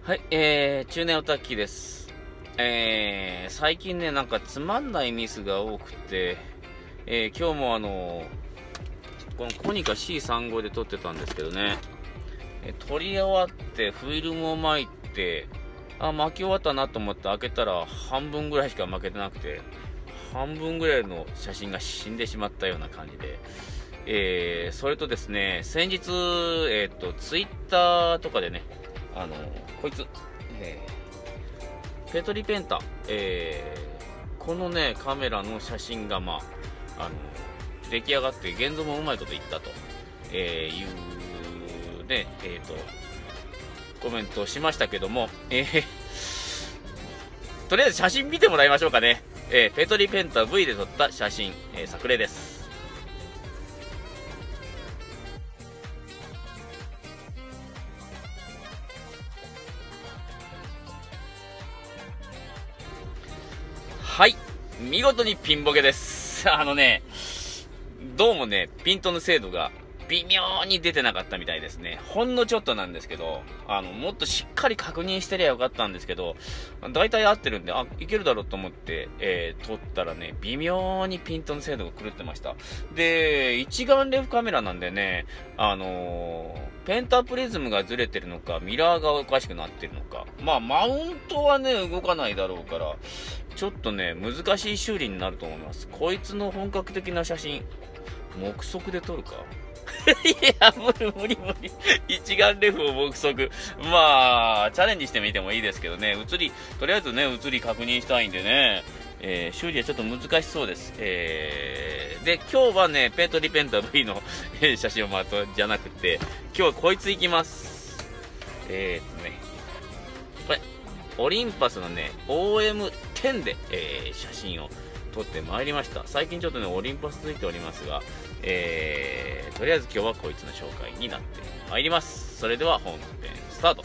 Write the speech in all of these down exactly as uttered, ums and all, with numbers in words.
はい、えー、中年オタッキーです。えー、最近ね、なんかつまんないミスが多くて、えー、今日もあのー、このコニカ シーさんじゅうご で撮ってたんですけどね、えー、撮り終わってフィルムを巻いて、あ、巻き終わったなと思って開けたら半分ぐらいしか巻けてなくて、半分ぐらいの写真が死んでしまったような感じで、えー、それとですね、先日、えっと、ツイッターとかでね、あのこいつ、えー、ペトリペンタ、えー、このねカメラの写真が、まあ、あの出来上がって現像もうまいこと言ったと、えー、いうね、えーとコメントをしましたけども、えー、とりあえず写真見てもらいましょうかね。えー、ペトリペンタ ブイ で撮った写真、えー、作例です。はい。見事にピンボケです。あのね、どうもね、ピントの精度が微妙に出てなかったみたいですね。ほんのちょっとなんですけど、あの、もっとしっかり確認してりゃよかったんですけど、大体合ってるんで、あ、いけるだろうと思って、えー、撮ったらね、微妙にピントの精度が狂ってました。で、一眼レフカメラなんでね、あのー、ペンタプリズムがずれてるのか、ミラーがおかしくなってるのか。まあ、マウントはね、動かないだろうから、ちょっとね、難しい修理になると思います。こいつの本格的な写真、目測で撮るかいや、無理無理無理。一眼レフを目測。まあ、チャレンジしてみてもいいですけどね、写り、とりあえずね、写り確認したいんでね、えー、修理はちょっと難しそうです。えー、で、今日はね、ペトリペンタ ブイ の写真をまとじゃなくて、今日はこいついきます。えーっとね、これ、オリンパスのね、オーエムテン で、えー、写真を撮ってまいりました。最近ちょっとね、オリンパスついておりますが、えー、とりあえず今日はこいつの紹介になってまいります。それでは本編スタート。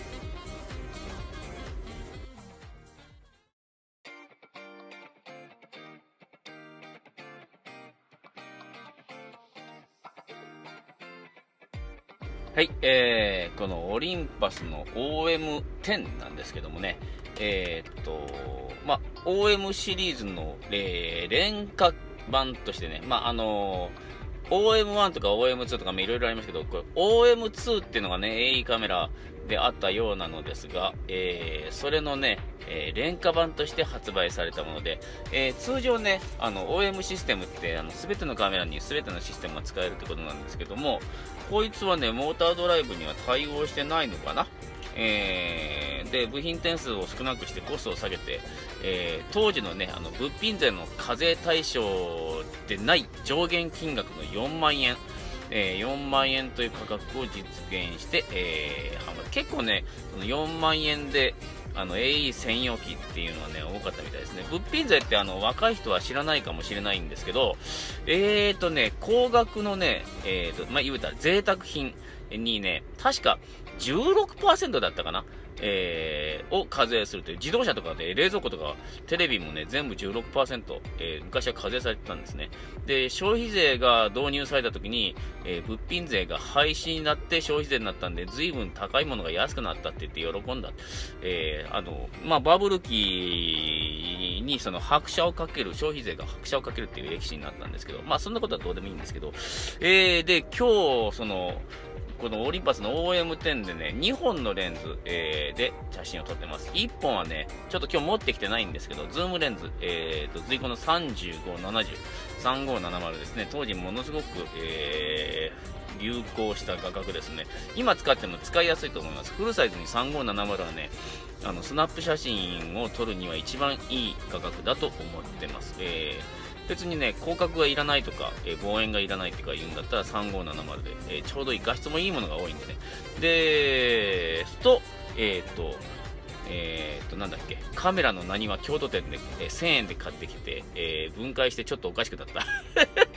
はい、えー、このオリンパスの オーエムテン なんですけどもね、えー、っと、まあ、オーエム シリーズの、えー、廉価版としてね、まあ、あのー、オーエムワン とか オーエムツー とかいろいろありますけど、これ オーエムツー っていうのがね、エーイー カメラであったようなのですが、えー、それのね、えー、廉価版として発売されたもので、えー、通常ね、あの オーエム システムってあの全てのカメラに全てのシステムが使えるってことなんですけども、こいつはね、モータードライブには対応してないのかな。えー、で、部品点数を少なくしてコストを下げて、えー、当時のね、あの物品税の課税対象でない上限金額のよんまんえん、えー、よんまんえんという価格を実現して、えー、販売。結構ね、よんまんえんであの エーイー 専用機っていうのはね、多かったみたいですね。物品税ってあの若い人は知らないかもしれないんですけど、えーとね、高額のね、えーと、まあ、言うたら贅沢品にね、確かじゅうろくパーセントだったかな、えー、を課税するという。自動車とかで冷蔵庫とかテレビもね、全部 じゅうろくパーセント、えー、昔は課税されてたんですね。で、消費税が導入された時に、えー、物品税が廃止になって消費税になったんで、随分高いものが安くなったって言って喜んだ。えー、あの、まあ、バブル期にその拍車をかける、消費税が拍車をかけるっていう歴史になったんですけど、まあ、そんなことはどうでもいいんですけど、えー、で、今日、その、このオリンパスの オーエムテン でね、にほんのレンズ、えー、で写真を撮ってます。いっぽんはね、ちょっと今日持ってきてないんですけど、ズームレンズ、えーと、随行のさんじゅうご、ななじゅう、さんごーななまるですね、当時ものすごく、えー、流行した画角ですね。今使っても使いやすいと思います。フルサイズにさんごーななまるはね、あの、スナップ写真を撮るには一番いい画角だと思ってます。えー別にね、広角がいらないとか、えー、望遠がいらないとか言うんだったらさんごーななまるで、えー、ちょうどいい。画質もいいものが多いんでね。で、と、えっ、ー、と、えっ、ー、と、なんだっけ、カメラの何は京都店で、えー、せんえんで買ってきて、えー、分解してちょっとおかしくなった。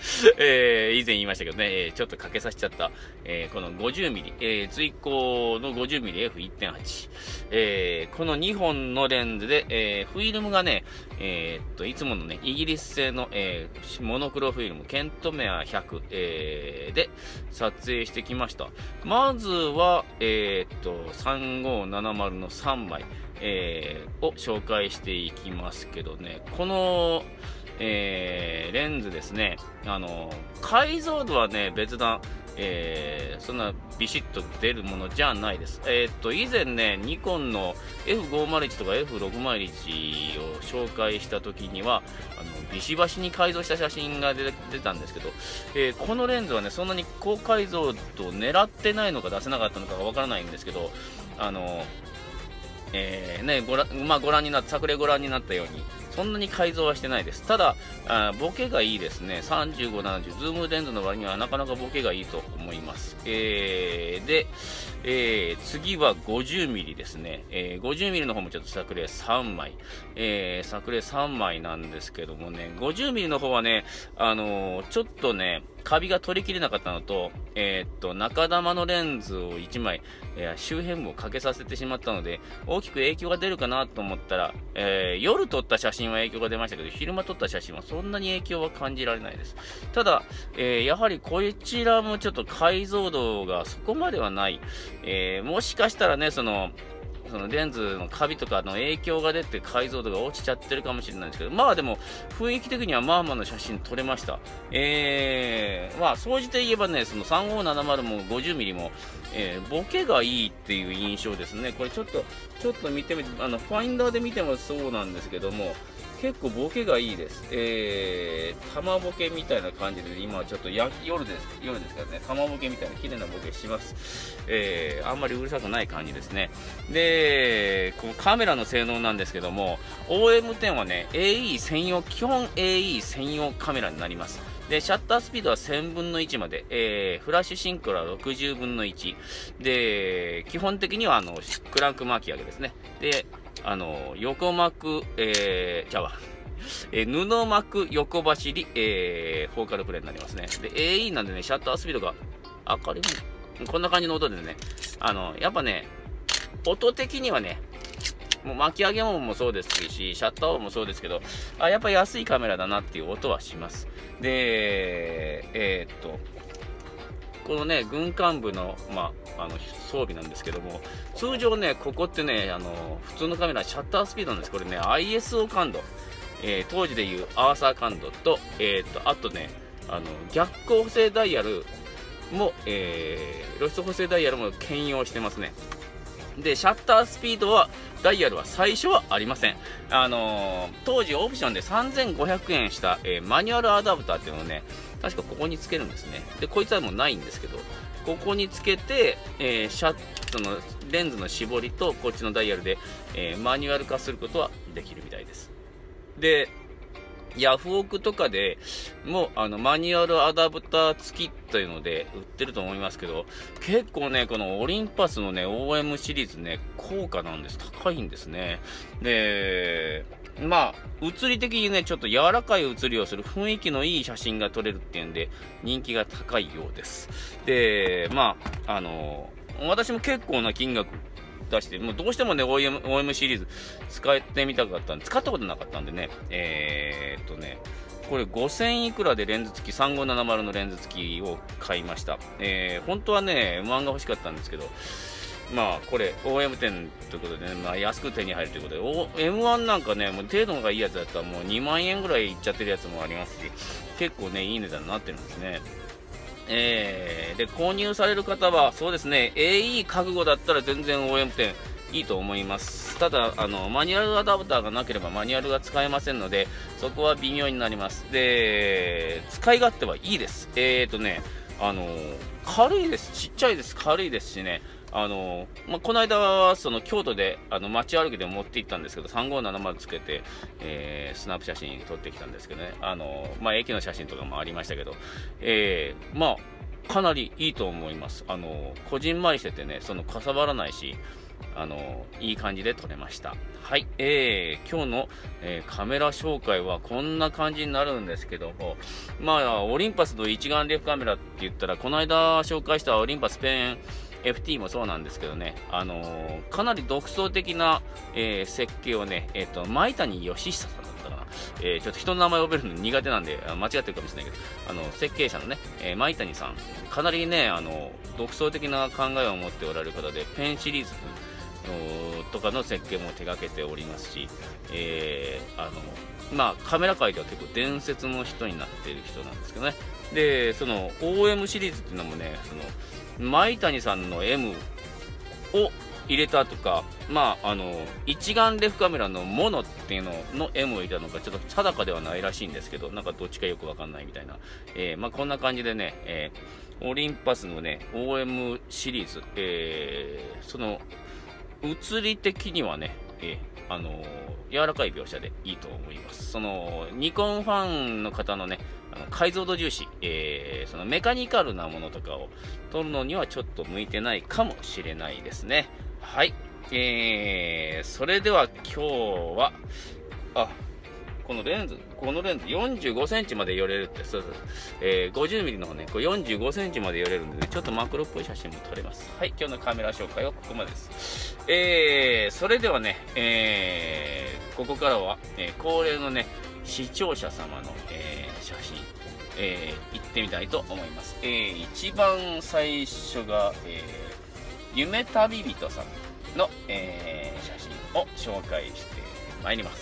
えー、以前言いましたけどね、えー、ちょっとかけさせちゃった、えー、この ごじゅうミリ、えー、随光の ごじゅうミリエフいってんはち、えー、このにほんのレンズで、えー、フィルムがね、えー、っと、いつものね、イギリス製の、えー、モノクロフィルム、ケントメアひゃく、えー、で撮影してきました。まずは、えー、っと、さんごーななまるのさんまい、えー、を紹介していきますけどね、この、えー、レンズですね、あの解像度はね別段、えー、そんなビシッと出るものじゃないです。えー、っと以前ねニコンの エフごーまるいち とか エフろくまるいち を紹介した時にはあのビシバシに改造した写真が出てたんですけど、えー、このレンズはねそんなに高解像度を狙ってないのか出せなかったのかがわからないんですけど、あのえーね、ご覧、まあ、ご覧になった昨例ご覧になったようにそんなに改造はしてないです。ただあボケがいいですね。さんじゅうご、ななじゅうズームレンズの割にはなかなかボケがいいと思います。えー、で、えー、次は ごじゅうミリ ですね、えー、ごじゅうミリ の方もちょっと作例さんまい、えー、作例さんまいなんですけどもね、 ごじゅうミリ の方はね、あのー、ちょっとねカビが取りきれなかったのと、えー、っと中玉のレンズをいちまい、えー、周辺部をかけさせてしまったので大きく影響が出るかなと思ったら、えー、夜撮った写真は影響が出ましたけど昼間撮った写真はそんなに影響は感じられないです。ただ、えー、やはりこちらもちょっと解像度がそこまではない、えー、もしかしたらねそのそのレンズのカビとかの影響が出て解像度が落ちちゃってるかもしれないんですけど、まあでも雰囲気的にはまあまあの写真撮れました。えー、まあ総じて言えばねそのさんごーななまるも ごじゅうミリ も、えー、ボケがいいっていう印象ですね。これちょっとちょっと見てみて、あのファインダーで見てもそうなんですけども結構ボケがいいです。えー、玉ボケみたいな感じで、今ちょっとや夜です、夜ですけどね、玉ボケみたいな綺麗なボケします。えー、あんまりうるさくない感じですね。で、このカメラの性能なんですけども、オーエムテン はね、エーイー 専用、基本 エーイー 専用カメラになります。で、シャッタースピードはせんぶんのいちまで、えー、フラッシュシンクロはろくじゅうぶんのいち。で、基本的にはあの、クランク巻き上げですね。で、あの、横幕、えー、じゃあ、えー、布巻横走り、えー、フォーカルプレイになりますね。で、エーイー なんでね、シャッタースピードが明るい。こんな感じの音でね、あの、やっぱね、音的にはね、もう巻き上げ音もそうですし、シャッター音もそうですけど、あ、やっぱ安いカメラだなっていう音はします。で、えー、っと、このね、軍艦部の、まあ、あの装備なんですけども、通常ね、ここってね、あの普通のカメラ、シャッタースピードなんです。これね、アイエスオ 感度、えー、当時でいうアーサー感度と、えー、とあとね、あの逆光補正ダイヤルも、えー、露出補正ダイヤルも兼用してますね。で、シャッタースピードは、ダイヤルは最初はありません。あのー、当時オプションでさんぜんごひゃくえんした、えー、マニュアルアダプターっていうのをね、確かここにつけるんですね。で、こいつはもうないんですけど、ここにつけて、えー、シャットのレンズの絞りとこっちのダイヤルで、えー、マニュアル化することはできるみたいです。で、ヤフオクとかでもうあのマニュアルアダプター付きというので売ってると思いますけど、結構ねこのオリンパスのね オーエム シリーズね高価なんです。高いんですね。で、まあ写り的にねちょっと柔らかい写りをする雰囲気のいい写真が撮れるっていうんで人気が高いようです。で、まああの私も結構な金額出して、もうどうしてもね オーエム, オーエム シリーズ使ってみたかったんで、使ったことなかったんでね、えー、っとねこれごせんいくらでレンズ付きさんごーななまるのレンズ付きを買いました。えー、本当はね エムワン が欲しかったんですけど、まあこれ オーエムテン ということでね、まあ、安く手に入るということで エムワン なんかねもう程度がいいやつだったらもうにまんえんぐらいいっちゃってるやつもありますし、結構ねいい値段になってるんですね。えー、で購入される方はそうですね エーイー 覚悟だったら全然 オーエムテン いいと思います。ただあのマニュアルアダプターがなければマニュアルが使えませんのでそこは微妙になります。で、使い勝手はいいです。えーとねあの軽いです。ちっちゃいです。軽いですしね、あのまあ、この間はその京都であの街歩きで持って行ったんですけどさんごーななまるつけて、えー、スナップ写真撮ってきたんですけどね、あの、まあ、駅の写真とかもありましたけど、えー、まあかなりいいと思います。あのこじんまりしててねそのかさばらないし、 あのいい感じで撮れました。はい、えー、今日の、えー、カメラ紹介はこんな感じになるんですけども、まあ、オリンパスの一眼レフカメラって言ったら、この間紹介したオリンパスペン エフティー もそうなんですけどね、あのー、かなり独創的な、えー、設計をね、えっと、前谷義久さんだったかな。えー、ちょっと人の名前を覚えるの苦手なんで、間違ってるかもしれないけど、あの、設計者のね、えー、前谷さん、かなりね、あの、独創的な考えを持っておられる方で、ペンシリーズとかの設計も手掛けておりますし、えー、あの、まあ、カメラ界では結構伝説の人になっている人なんですけどね。で、その オーエム シリーズっていうのもね、その、前谷さんの M を入れたとか、まあ、あの、一眼レフカメラのモノっていうのの M を入れたのか、ちょっと定かではないらしいんですけど、なんかどっちかよくわかんないみたいな。えー、まあ、こんな感じでね、えー、オリンパスのね、オーエム シリーズ、えー、その、写り的にはね、えー、あのー、柔らかい描写でいいと思います。その、ニコンファンの方のね、あの解像度重視、えー、そのメカニカルなものとかを撮るのにはちょっと向いてないかもしれないですね。はい。えー、それでは今日は、あ、このレンズ、このレンズよんじゅうごセンチまで寄れるって、そうそう、えー、ごじゅうミリの方ね、これよんじゅうごセンチまで寄れるんでね、ちょっとマクロっぽい写真も撮れます。はい、今日のカメラ紹介はここまでです。えー、それではね、えー、ここからは、えー、恒例のね、視聴者様の、えー、写真、えー、行ってみたいと思います。えー、一番最初が、えー、夢旅人さんの、えー、写真を紹介してまいります。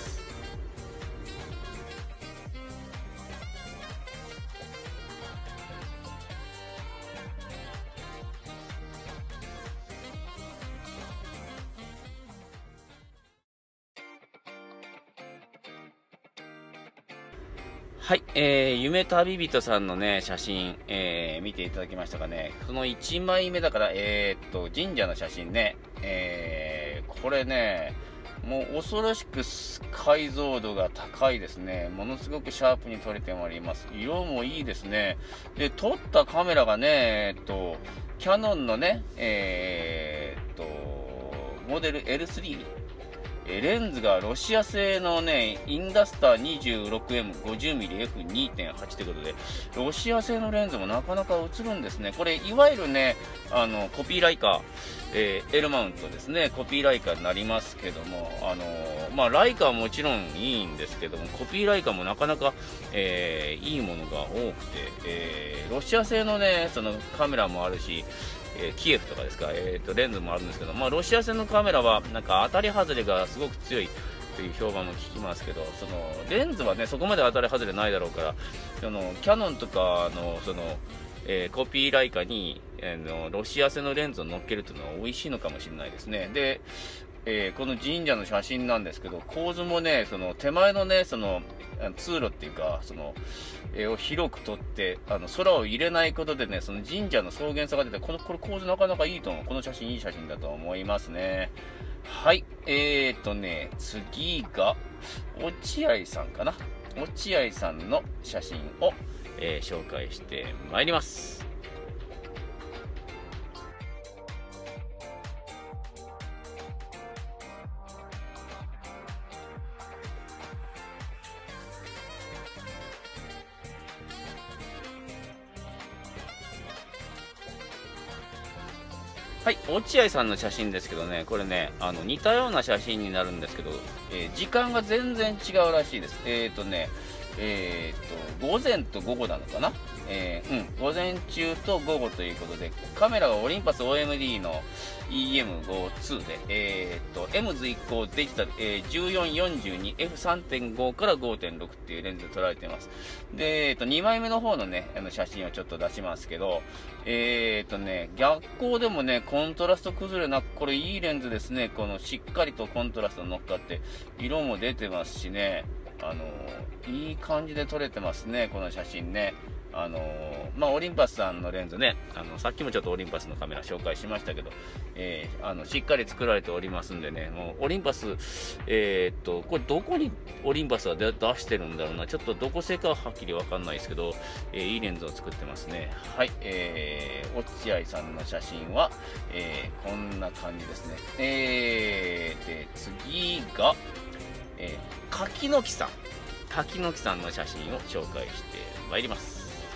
はい、えー、夢旅人さんのね、写真、えー、見ていただきましたかね。そのいちまいめだから、えー、っと、神社の写真ね、えー、これね、もう恐ろしく解像度が高いですね。ものすごくシャープに撮れております。色もいいですね。で、撮ったカメラがね、えー、っと、キヤノンのね、えー、っと、モデル エルスリー。レンズがロシア製のね、インダスター にじゅうろくエムごじゅうミリエフにてんはち ということで、ロシア製のレンズもなかなか映るんですね。これ、いわゆるね、あの、コピーライカー、えー、L マウントですね、コピーライカーになりますけども、あのー、まあ、ライカーはもちろんいいんですけども、コピーライカーもなかなか、えー、いいものが多くて、えー、ロシア製のね、そのカメラもあるし、えー、キエフとかですか、えーと、レンズもあるんですけど、まあ、ロシア製のカメラはなんか当たり外れがすごく強いという評判も聞きますけど、そのレンズはねそこまで当たり外れないだろうから、そのキヤノンとかのその、えー、コピーライカに、えー、のロシア製のレンズを乗っけるというのは美味しいのかもしれないですね。で、えー、この神社の写真なんですけど、構図もね、その手前のね、その通路っていうか、その、えー、を広く撮って、あの空を入れないことでね、その神社の草原さが出て、このこれ構図なかなかいいと思う。この写真いい写真だと思いますね。はい、えーとね、次が落合さんかな。落合さんの写真を、えー、紹介してまいります。はい、落合さんの写真ですけどね、これね、あの似たような写真になるんですけど、えー、時間が全然違うらしいです。えーとね、えーと、午前と午後なのかな、えー、うん、午前中と午後ということで、カメラがオリンパス オーエムディー の イーエムごじゅうに で、えーと、M 随行デジタル、えー、じゅうよんよんじゅうにエフさんてんご から ごてんろく っていうレンズで撮られています。で、えーと、にまいめの方のね、あの写真をちょっと出しますけど、えーとね、逆光でもね、コントラスト崩れなく、これいいレンズですね。このしっかりとコントラスト乗っかって、色も出てますしね、あのー、いい感じで撮れてますね、この写真ね。 あのまあ、オリンパスさんのレンズね、あのさっきもちょっとオリンパスのカメラ紹介しましたけど、えー、あのしっかり作られておりますんでね、もうオリンパス、えー、っとこれどこにオリンパスは出してるんだろうな、ちょっとどこ製かははっきりわかんないですけど、えー、いいレンズを作ってますね。はい、えー、落合さんの写真は、えー、こんな感じですね。えー、で次が、えー、柿の木さん柿の木さんの写真を紹介してまいります。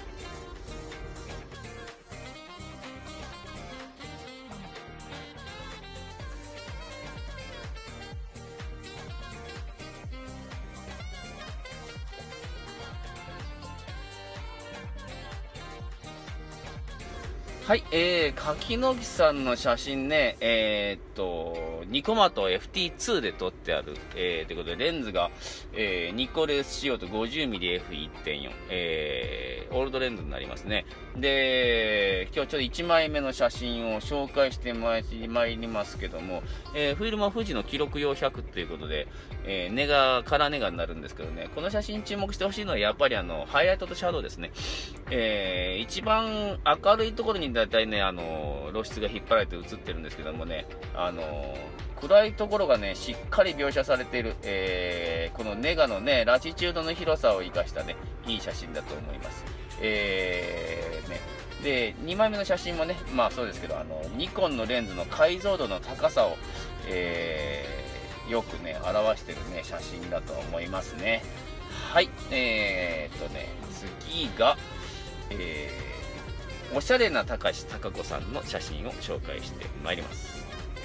はい、えー、柿の木さんの写真ね、えー、っと、ニコマと エフティーツー で撮ってある、えー、ということで、レンズが、えー、ニコレース仕様と ごじゅうミリエフいってんよん、えー、オールドレンズになりますね。で、今日ちょっといちまいめの写真を紹介してまいりますけども、えー、フィルムは富士の記録用ひゃくということで、えー、ネガ、カラーネガになるんですけどね、この写真注目してほしいのはやっぱりあの、ハイライトとシャドウですね。えー、一番明るいところにだいたいね、あの露出が引っ張られて映ってるんですけどもね、あの暗いところがね、しっかり描写されている、えー、このネガのね、ラチチュードの広さを生かしたね、いい写真だと思います。えー、ね。で、にまいめの写真もね、まあそうですけど、あの、ニコンのレンズの解像度の高さを、えー、よくね、表してるね、写真だと思いますね。はい、えーっとね、次が、えー、おしゃれな高橋貴子さんの写真を紹介してまいります。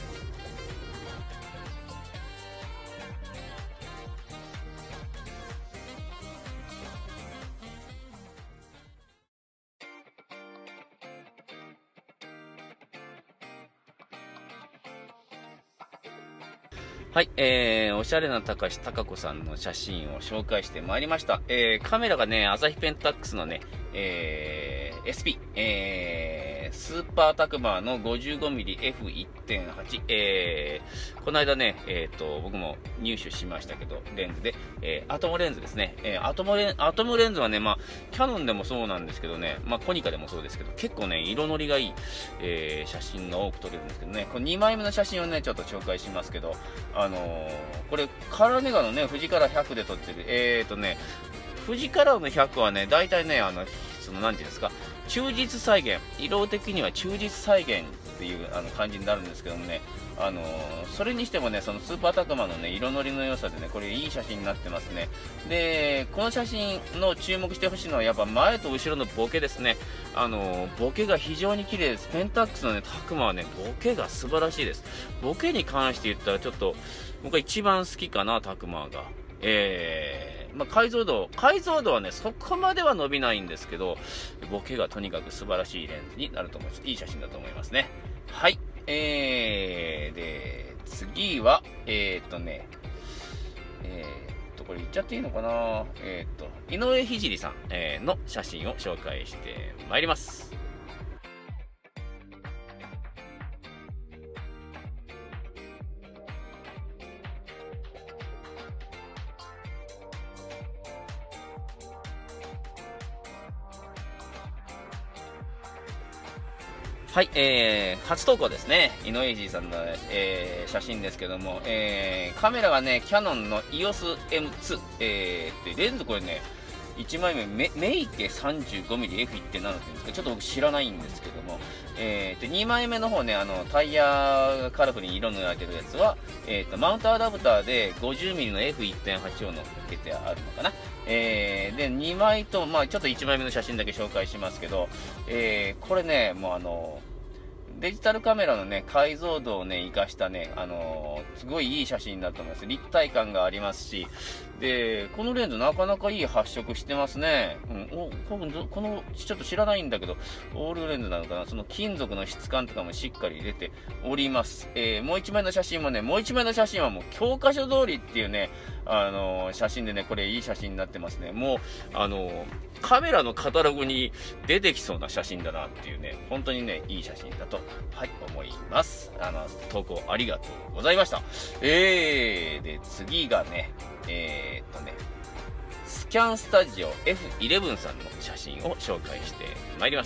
はい、えー、おしゃれな高橋貴子さんの写真を紹介してまいりました。えー、カメラがね、アサヒペンタックスのね、えー、エスピー、えー、スーパータクマーの ごじゅうごミリエフいってんはち、えー、この間ね、えーと、僕も入手しましたけど、レンズで、えー、アトムレンズですね。えー、アトムレン、アトムレンズはね、まあ、キャノンでもそうなんですけどね、まあ、コニカでもそうですけど、結構ね、色のりがいい、えー、写真が多く撮れるんですけどね、このにまいめの写真をね、ちょっと紹介しますけど、あのー、これ、カラーネガのね、富士カラーひゃくで撮ってる、えーとね、富士カラーのひゃくはね、大体ね、あの、その、なんていうんですか、忠実再現、色的には忠実再現っていうあの感じになるんですけどもね、あのー、それにしてもね、そのスーパータクマのね、色のりの良さでね、これいい写真になってますね。で、この写真の注目してほしいのは、やっぱ前と後ろのボケですね。あのー、ボケが非常に綺麗です。ペンタックスのね、タクマはね、ボケが素晴らしいです。ボケに関して言ったら、ちょっと、僕は一番好きかな、タクマが。えー、まあ、解像度、解像度はね、そこまでは伸びないんですけど、ボケがとにかく素晴らしいレンズになると思います。いい写真だと思いますね。はい。えー、で、次は、えー、っとね、えー、っと、これ言っちゃっていいのかなえー、っと、井上聖さん、えー、の写真を紹介してまいります。はい、えー、初投稿ですね。井上聖さんの、えー、写真ですけども、えー、カメラがね、キヤノンの イーオーエスエムツー、えー、で、レンズこれね、いちまいめ、メメイケ さんじゅうごミリエフいってんなな っていうんですか、ちょっと僕知らないんですけども、えー、で、にまいめの方ね、あの、タイヤがカラフルに色塗られてるやつは、えーと、マウントアダプターで ごじゅうミリ の エフいってんはち を乗っけてあるのかな。えー、で、にまいと、まあちょっといちまいめの写真だけ紹介しますけど、えー、これね、もうあの、デジタルカメラのね、解像度をね、活かしたね、あのー、すごいいい写真だと思います。立体感がありますし、で、このレンズなかなかいい発色してますね。うん、お、この、このちょっと知らないんだけど、オールレンズなのかな、その金属の質感とかもしっかり出ております。えー、もう一枚の写真もね、もう一枚の写真はもう教科書通りっていうね、あのー、写真でね、これいい写真になってますね。もう、あのー、カメラのカタログに出てきそうな写真だなっていうね、本当にね、いい写真だと、はい、思います。あの、投稿ありがとうございました。えー、で、次がね、えーっとね、スキャンスタジオ エフイレブン さんの写真を紹介してまいります。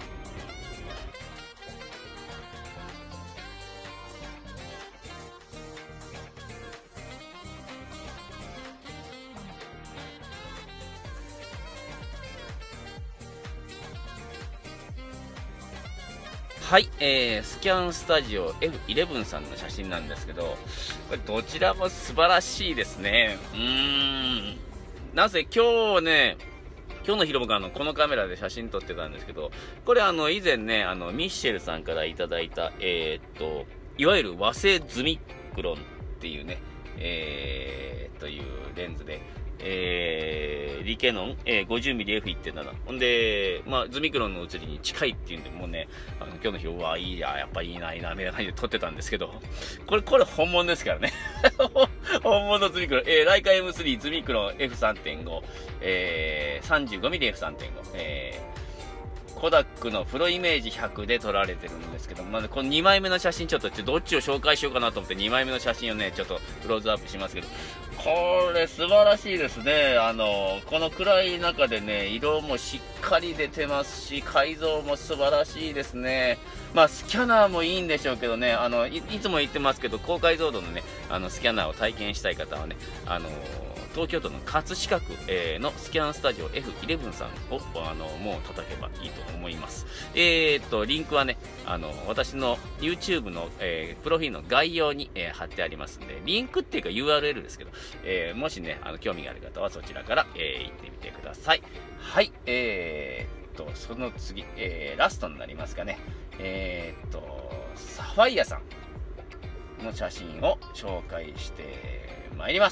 はい、えー、スキャンスタジオ エフイレブン さんの写真なんですけど、これどちらも素晴らしいですね。うーん。なぜ今日ね、今日の昼僕あの、このカメラで写真撮ってたんですけど、これあの、以前ね、あの、ミッシェルさんからいただいた、えー、っと、いわゆる和製ズミクロンっていうね、えー、というレンズで、えー、リケノン、えー、ごじゅうミリエフいってんなな。ほんで、まあ、ズミクロンの写りに近いっていうんで、もうね、あの、今日の日、うわ、いいや、やっぱいいな、いいな、みたいな感じで撮ってたんですけど、これ、これ本物ですからね。本物ズミクロン、えー、ライカ エムスリー ズミクロン エフさんてんご、えー、さんじゅうごミリエフさんてんご、えー、コダックのプロイメージひゃくで撮られてるんですけど、まあ、このにまいめの写真ちょっと、どっちを紹介しようかなと思ってにまいめの写真をね、ちょっとクローズアップしますけど、これ素晴らしいですね。あの、この暗い中でね、色もしっかり出てますし、改造も素晴らしいですね。まあ、スキャナーもいいんでしょうけどね、あの、い, いつも言ってますけど、高解像度のね、あの、スキャナーを体験したい方はね、あの、東京都の葛飾区、えー、のスキャンスタジオ エフイレブン さんをあのもう叩けばいいと思います。えー、っと、リンクはね、あの、私の YouTube の、えー、プロフィールの概要に、えー、貼ってありますんで、リンクっていうか ユーアールエル ですけど、えー、もしね、あの、興味がある方はそちらから、えー、行ってみてください。はい、えー、っと、その次、えー、ラストになりますかね。えー、っと、サファイアさんの写真を紹介してまいります。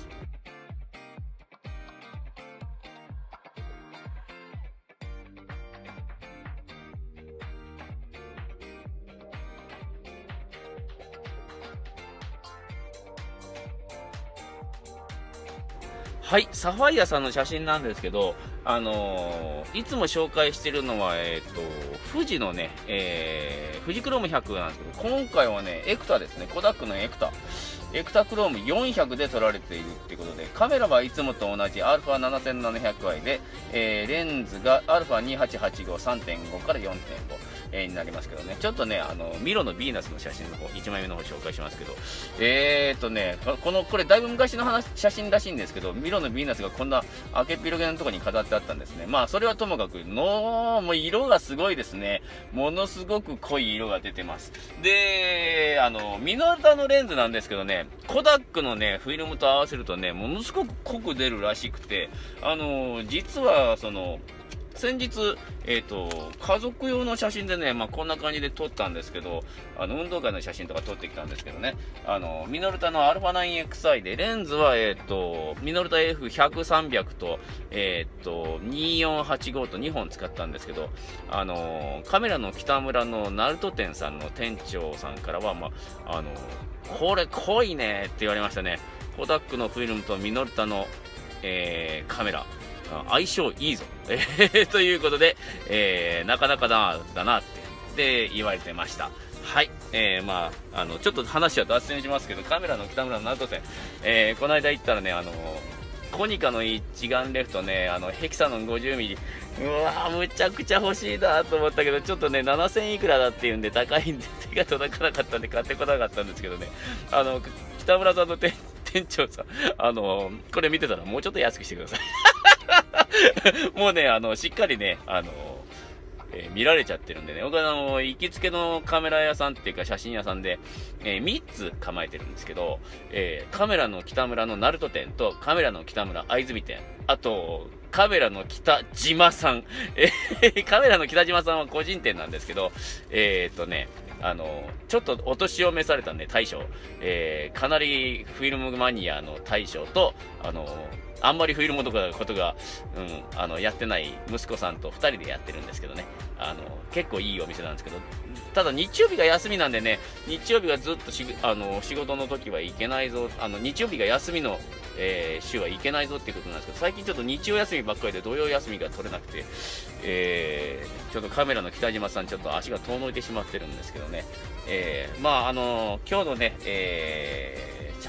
はい、サファイアさんの写真なんですけど、あのー、いつも紹介してるのは、えっと、富士のね、えー、富士クロームひゃくなんですけど、今回はね、エクタですね、コダックのエクタ。エクタクロームよんひゃくで撮られているってことで、カメラはいつもと同じ アルファななせんななひゃくアイ で、えー、レンズが アルファにはちはちご さんてんご から よんてんご、えー、になりますけどね、ちょっとね、あの、ミロのヴィーナスの写真の方、いちまいめの方紹介しますけど、えーっとね、この、これだいぶ昔の話、写真らしいんですけど、ミロのヴィーナスがこんな開けっ広げのところに飾ってあったんですね。まあ、それはともかく、の、もう色がすごいですね。ものすごく濃い色が出てます。で、あの、ミノルタのレンズなんですけどね、コダックのね、フィルムと合わせるとね、ものすごく濃く出るらしくて、あの、実は、その、先日、えっと、家族用の写真でね、まあ、こんな感じで撮ったんですけど、あの、運動会の写真とか撮ってきたんですけどね、あの、ミノルタの アルファナインエックスアイ で、レンズは、えっと、ミノルタ エフひゃく、さんびゃく と、えっと、にーよんはちごとにほん使ったんですけど、あの、カメラの北村のナルト店さんの店長さんからは、まあ、あの、これ濃いねって言われましたね。コダックのフィルムとミノルタの、えー、カメラ。相性いいぞ。えー、ということで、えー、なかなかだ、だなって、で、言われてました。はい。えー、まあ、あの、ちょっと話は脱線しますけど、カメラの北村のナルト店、えー、この間行ったらね、あの、コニカの一眼レフとね、あの、ヘキサノン ごじゅうミリ、うわー、むちゃくちゃ欲しいなと思ったけど、ちょっとね、ななせんいくらだっていうんで、高いんで、手が届かなかったんで、買ってこなかったんですけどね、あの、北村さんの店店長さん、あの、これ見てたらもうちょっと安くしてください。もうね、あの、しっかりね、あの、えー、見られちゃってるんでね、僕はあの、行きつけのカメラ屋さんっていうか写真屋さんで、えー、みっつ構えてるんですけど、えー、カメラの北村のナルト店と、カメラの北村藍住店、あと、カメラの北島さん、えー、カメラの北島さんは個人店なんですけど、えー、っとね、あの、ちょっとお年を召されたんで、大将、えー、かなりフィルムマニアの大将と、あの、あんまりフィルムとかことが、うん、あの、やってない息子さんと二人でやってるんですけどね。あの、結構いいお店なんですけど、ただ日曜日が休みなんでね、日曜日がずっとし、あの、仕事の時は行けないぞ、あの、日曜日が休みの、えー、週は行けないぞっていうことなんですけど、最近ちょっと日曜休みばっかりで土曜休みが取れなくて、えー、ちょっとカメラの北島さんちょっと足が遠のいてしまってるんですけどね。えー、まあ、あの、今日のね、えー、写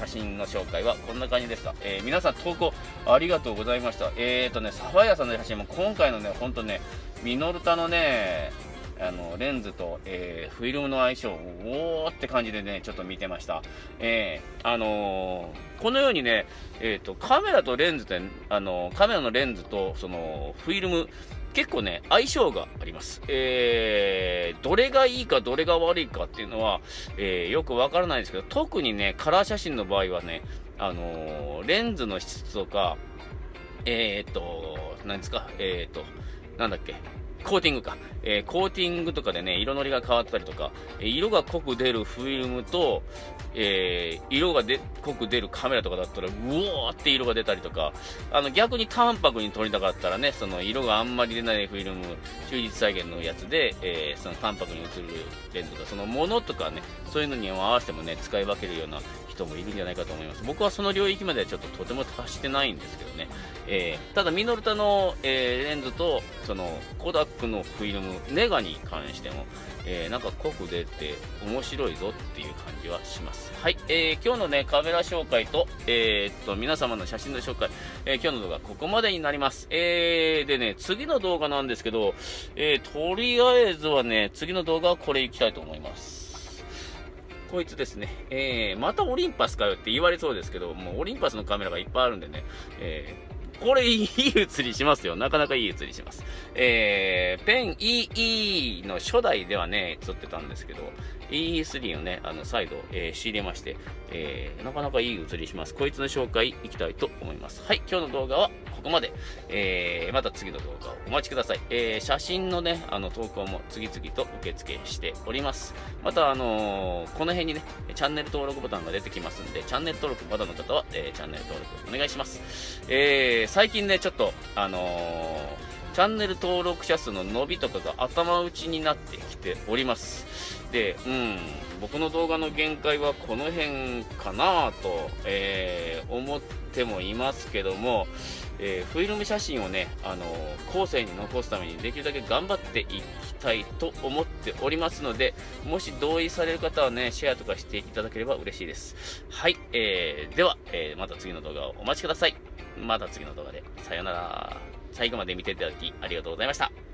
写真の紹介はこんな感じでした。えー、皆さん投稿ありがとうございました。えーとね、サファイアさんの写真も今回のね、ほんとね、ミノルタのね、あのレンズと、えー、フィルムの相性、おーって感じでね、ちょっと見てました。えー、あのー、このようにね、えーと、カメラとレンズで、あのー、カメラのレンズとそのフィルム、結構ね、相性があります。えー、どれがいいかどれが悪いかっていうのは、えー、よくわからないですけど、特にね、カラー写真の場合はね、あのー、レンズの質とか、えーと、何ですか、えーと、なんだっけ、コーティングか、えー、コーティングとかでね、色のりが変わったりとか、色が濃く出るフィルムと、えー、色がで濃く出るカメラとかだったら、うおーって色が出たりとか、あの逆に淡白に撮りたかったらね、その色があんまり出ないフィルム、忠実再現のやつで、えー、その淡白に映るレンズとか、そのものとかね、そういうのに合わせてもね、使い分けるような人もいるんじゃないかと思います。僕はその領域まではちょっととても達してないんですけどね。えー、ただミノルタの、えー、レンズとそのコダックのフィルムネガに関しても、えー、なんか濃く出て面白いぞっていう感じはします。はい、えー、今日のねカメラ紹介と、えー、っと皆様の写真の紹介、えー、今日の動画はここまでになります。えー、でね次の動画なんですけど、えー、とりあえずはね次の動画はこれいきたいと思います。こいつですね、えー、またオリンパスかよって言われそうですけど、もうオリンパスのカメラがいっぱいあるんでね、えー、これいい写りしますよ。なかなかいい写りします。えー、ペン イーイー の初代ではね、撮ってたんですけど、イーイースリー をね、あの、再度、えー、仕入れまして、えー、なかなかいい写りします。こいつの紹介いきたいと思います。はい、今日の動画はここまで。えー、また次の動画をお待ちください。えー、写真のね、あの、投稿も次々と受付しております。また、あのー、この辺にね、チャンネル登録ボタンが出てきますんで、チャンネル登録まだの方は、えー、チャンネル登録お願いします。えー、最近ね、ちょっと、あのー、チャンネル登録者数の伸びとかが頭打ちになってきております。で、うん、僕の動画の限界はこの辺かなと、えー、思ってもいますけども、えー、フィルム写真をね、あのー、後世に残すためにできるだけ頑張っていきたいと思っておりますので、もし同意される方はね、シェアとかしていただければ嬉しいです。はい、えー、では、えー、また次の動画をお待ちください。また次の動画で、さようなら。最後まで見ていただきありがとうございました。